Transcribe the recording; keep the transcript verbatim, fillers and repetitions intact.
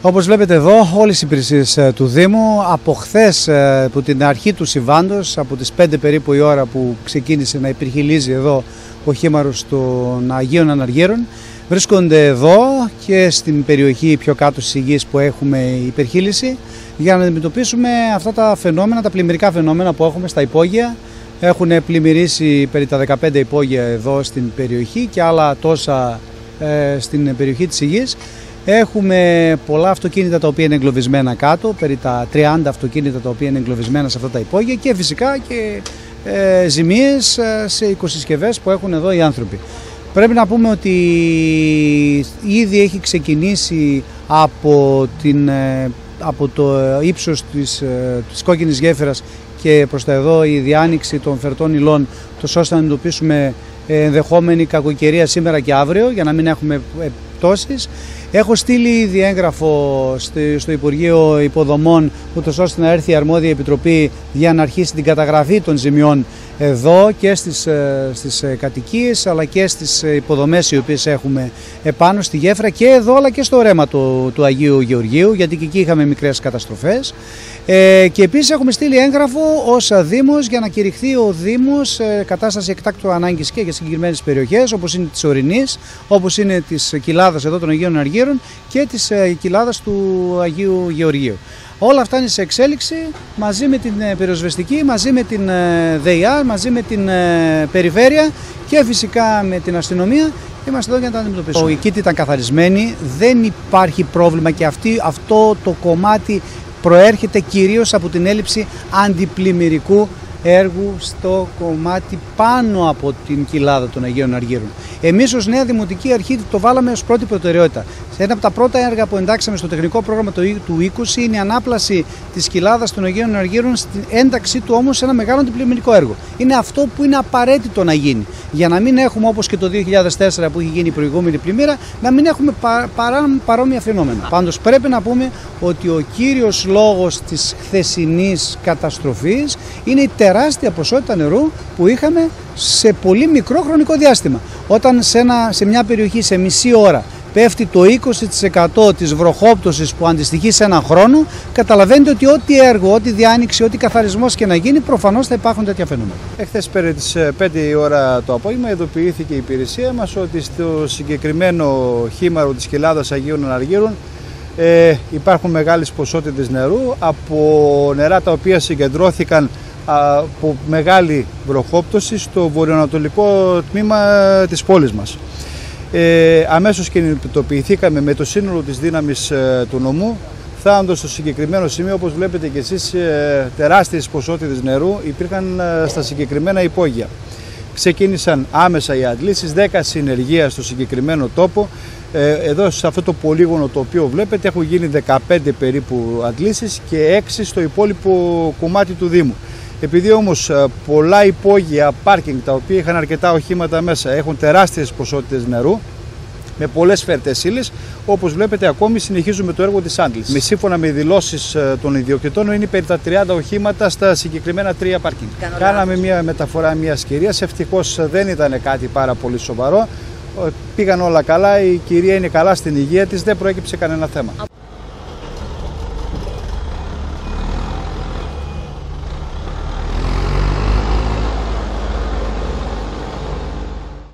Όπως βλέπετε εδώ, όλες οι υπηρεσίες του Δήμου από χθες, από την αρχή του συμβάντος, από τις πέντε περίπου η ώρα που ξεκίνησε να υπερχειλίζει εδώ ο χήμαρος των Αγίων Αναργύρων, βρίσκονται εδώ και στην περιοχή πιο κάτω στις ηγείες που έχουμε υπερχείληση για να αντιμετωπίσουμε αυτά τα φαινόμενα, τα πλημμυρικά φαινόμενα που έχουμε στα υπόγεια. Έχουν πλημμυρίσει περί τα δεκαπέντε υπόγεια εδώ στην περιοχή και άλλα τόσα ε, στην περιοχή της ηγείας. Έχουμε πολλά αυτοκίνητα τα οποία είναι εγκλωβισμένα κάτω, περί τα τριάντα αυτοκίνητα τα οποία είναι εγκλωβισμένα σε αυτά τα υπόγεια και φυσικά και ε, ζημίες σε οικοσυσκευές που έχουν εδώ οι άνθρωποι. Πρέπει να πούμε ότι ήδη έχει ξεκινήσει από, την, από το ύψος της, της κόκκινης γέφυρας και προς τα εδώ η διάνοιξη των φερτών υλών, τόσο ώστε να αντιμετωπίσουμε ενδεχόμενη κακοκαιρία σήμερα και αύριο για να μην έχουμε πτώσεις. Έχω στείλει ήδη έγγραφο στο Υπουργείο Υποδομών, ούτως ώστε να έρθει η αρμόδια επιτροπή για να αρχίσει την καταγραφή των ζημιών εδώ και στις, στις κατοικίες αλλά και στις υποδομές οι οποίες έχουμε επάνω στη γέφυρα και εδώ αλλά και στο ρέμα του, του Αγίου Γεωργίου, γιατί και εκεί είχαμε μικρές καταστροφές. Ε, και επίσης έχουμε στείλει έγγραφο ως Δήμος για να κηρυχθεί ο Δήμος ε, κατάσταση εκτάκτου ανάγκης και για συγκεκριμένες περιοχές όπως είναι της Ορεινής, όπως είναι της κοιλάδας εδώ των Αγίων Αναργύρων και της ε, κοιλάδας του Αγίου Γεωργίου. Όλα αυτά είναι σε εξέλιξη μαζί με την ε, πυροσβεστική, μαζί με την ε, ΔΕΙΑ, μαζί με την ε, περιφέρεια και φυσικά με την αστυνομία. Είμαστε εδώ για να τα αντιμετωπίσουμε. Η κήτη ήταν καθαρισμένη, δεν υπάρχει πρόβλημα και αυτή, αυτό το κομμάτι προέρχεται κυρίως από την έλλειψη αντιπλημμυρικού έργου στο κομμάτι πάνω από την κοιλάδα των Αγίων Αργύρων. Εμείς ως Νέα Δημοτική Αρχή το βάλαμε ως πρώτη προτεραιότητα. Σε ένα από τα πρώτα έργα που εντάξαμε στο τεχνικό πρόγραμμα του είκοσι είναι η ανάπλαση της κοιλάδας των Αγίων Αργύρων, στην ένταξή του όμως σε ένα μεγάλο αντιπλημμυρικό έργο. Είναι αυτό που είναι απαραίτητο να γίνει. Για να μην έχουμε όπως και το δύο χιλιάδες τέσσερα που είχε γίνει η προηγούμενη πλημμύρα, να μην έχουμε πα, παρά, παρόμοια φαινόμενα. Πάντως πρέπει να πούμε ότι ο κύριος λόγος της χθεσινής καταστροφής είναι η τεράστια ποσότητα νερού που είχαμε σε πολύ μικρό χρονικό διάστημα. Όταν σε, ένα, σε μια περιοχή σε μισή ώρα πέφτει το είκοσι τοις εκατό της βροχόπτωσης που αντιστοιχεί σε έναν χρόνο, καταλαβαίνετε ότι ό,τι έργο, ό,τι διάνοιξη, ό,τι καθαρισμός και να γίνει, προφανώς θα υπάρχουν τέτοια φαινόμενα. Εχθές περί τις πέντε η ώρα το απόγευμα ειδοποιήθηκε η υπηρεσία μας ότι στο συγκεκριμένο χήμαρο της κοιλάδας Αγίων Αναργύρων ε, υπάρχουν μεγάλες ποσότητες νερού από νερά τα οποία συγκεντρώθηκαν από μεγάλη βροχόπτωση στο βορειοανατολικό τμήμα της πόλης μας. Ε, αμέσως κινητοποιηθήκαμε με το σύνολο της δύναμης ε, του νομού, φτάνοντας στο συγκεκριμένο σημείο, όπως βλέπετε και εσείς, ε, τεράστιες ποσότητες νερού υπήρχαν ε, στα συγκεκριμένα υπόγεια. Ξεκίνησαν άμεσα οι αντλήσεις, δέκα συνεργεία στο συγκεκριμένο τόπο. Ε, εδώ σε αυτό το πολύγωνο το οποίο βλέπετε έχουν γίνει δεκαπέντε περίπου αντλήσεις και έξι στο υπόλοιπο κομμάτι του Δήμου. Επειδή όμως πολλά υπόγεια πάρκινγκ τα οποία είχαν αρκετά οχήματα μέσα έχουν τεράστιες ποσότητες νερού με πολλές φερτές ύλες, όπως βλέπετε ακόμη συνεχίζουμε το έργο της άντλησης. Με σύμφωνα με δηλώσεις των ιδιοκτητών είναι περί τα τριάντα οχήματα στα συγκεκριμένα τρία πάρκινγκ. Κάναμε μια μεταφορά μιας κυρίας, ευτυχώς δεν ήταν κάτι πάρα πολύ σοβαρό. Πήγαν όλα καλά, η κυρία είναι καλά στην υγεία της, δεν προέκυψε κανένα θέμα.